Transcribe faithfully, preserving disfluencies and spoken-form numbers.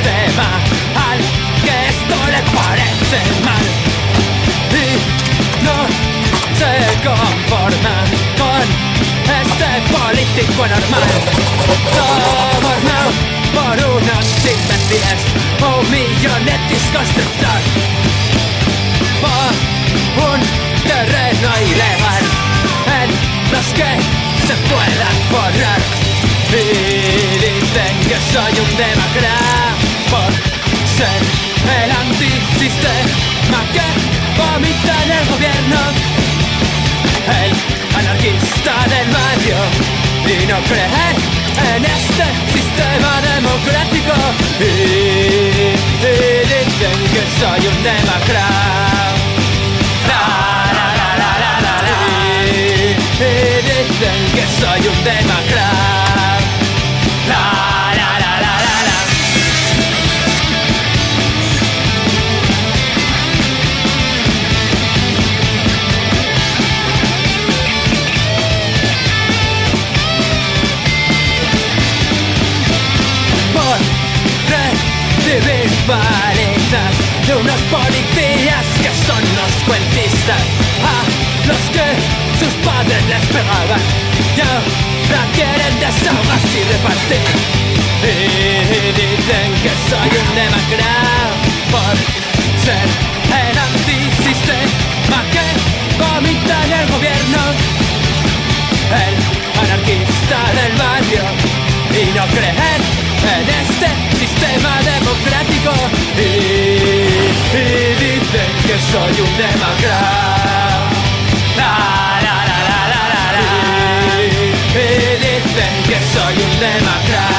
sistema al que esto le parece mal y no se conforma con este político anormal, sobornado por unos imbéciles, un millonetis constructor, por un terreno ilegal en los que se puedan borrar. Y dicen que soy un demacrado por ser el antisistema que vomita en el gobierno, el anarquista del barrio, y no creer en este sistema democrático. Y, y dicen que soy un demacrado. La, la, la, la, la, la, la. Y, y dicen que soy un demacrado. La, la, la, la, la, la. Por recibir palizas de unos policías que son los cuentistas, a los que sus padres les pegaban, y ahora quieren desahogarse y repartir. Y dicen que soy un demacrado por ser el antisistema que vomita en el gobierno, el anarquista del barrio, y no creer en este sistema democrático. Y, y dicen que soy un demacrado. La, la, la, la, la, la, la. Y, y dicen que soy un demacrado.